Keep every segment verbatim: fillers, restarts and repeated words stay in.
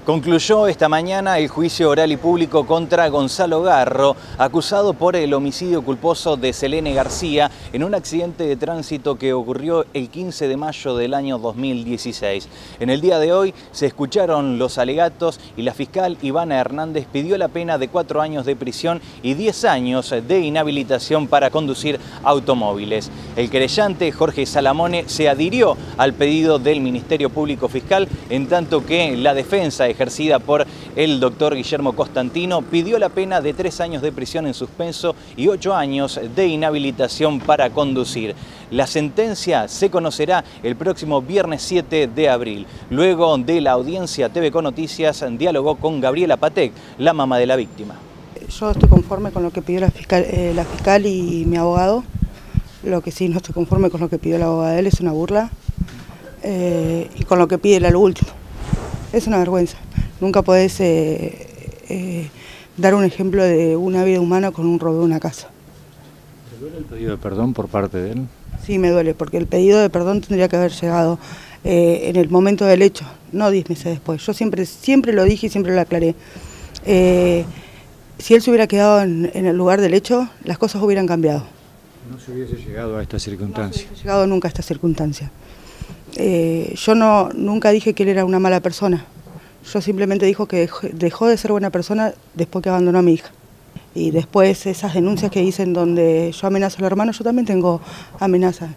Concluyó esta mañana el juicio oral y público contra Gonzalo Garro, acusado por el homicidio culposo de Selene García en un accidente de tránsito que ocurrió el quince de mayo del año dos mil dieciséis. En el día de hoy se escucharon los alegatos y la fiscal Ivana Hernández pidió la pena de cuatro años de prisión y diez años de inhabilitación para conducir automóviles. El querellante Jorge Salamone se adhirió al pedido del Ministerio Público Fiscal, en tanto que la defensa ejercida por el doctor Guillermo Costantino pidió la pena de tres años de prisión en suspenso y ocho años de inhabilitación para conducir. La sentencia se conocerá el próximo viernes siete de abril. Luego de la audiencia, T V C Noticias dialogó con Gabriela Patek, la mamá de la víctima. Yo estoy conforme con lo que pidió la fiscal, eh, la fiscal y mi abogado. Lo que sí no estoy conforme con lo que pidió la abogada de él es una burla. Eh, y con lo que pide él a lo último. Es una vergüenza. Nunca podés eh, eh, dar un ejemplo de una vida humana con un robo de una casa. ¿Te duele el pedido de perdón por parte de él? Sí, me duele, porque el pedido de perdón tendría que haber llegado eh, en el momento del hecho, no diez meses después. Yo siempre, siempre lo dije y siempre lo aclaré. Eh, si él se hubiera quedado en, en el lugar del hecho, las cosas hubieran cambiado. No se hubiese llegado a esta circunstancia. No se hubiese llegado nunca a esta circunstancia. Eh, yo no, nunca dije que él era una mala persona. Yo simplemente dijo que dejó, dejó de ser buena persona después que abandonó a mi hija. Y después esas denuncias que dicen donde yo amenazo al hermano, yo también tengo amenazas.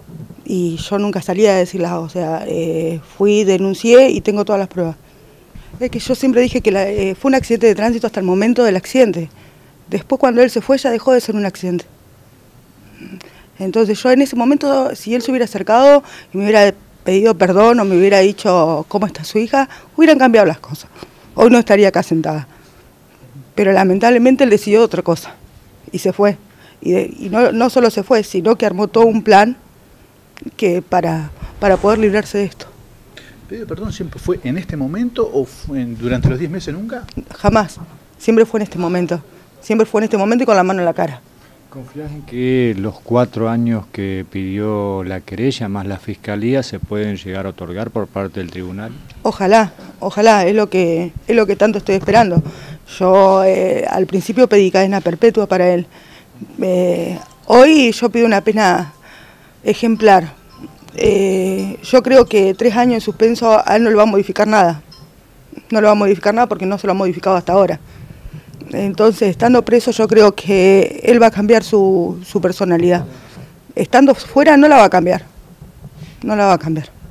Y yo nunca salí a decirlas, o sea, eh, fui, denuncié y tengo todas las pruebas. Es que yo siempre dije que la, eh, fue un accidente de tránsito hasta el momento del accidente. Después cuando él se fue ya dejó de ser un accidente. Entonces yo en ese momento, si él se hubiera acercado y me hubiera pedido perdón o me hubiera dicho cómo está su hija, hubieran cambiado las cosas. Hoy no estaría acá sentada. Pero lamentablemente él decidió otra cosa y se fue. Y, de, y no, no solo se fue, sino que armó todo un plan que para, para poder librarse de esto. ¿El pedido de perdón siempre fue en este momento o fue en, durante los diez meses nunca? Jamás. Siempre fue en este momento. Siempre fue en este momento y con la mano en la cara. ¿Confías en que los cuatro años que pidió la querella más la fiscalía se pueden llegar a otorgar por parte del tribunal? Ojalá, ojalá, es lo que, es lo que tanto estoy esperando. Yo eh, al principio pedí cadena perpetua para él. Eh, hoy yo pido una pena ejemplar. Eh, yo creo que tres años en suspenso a él no le va a modificar nada. No le va a modificar nada porque no se lo ha modificado hasta ahora. Entonces, estando preso, yo creo que él va a cambiar su, su personalidad. Estando fuera, no la va a cambiar. No la va a cambiar.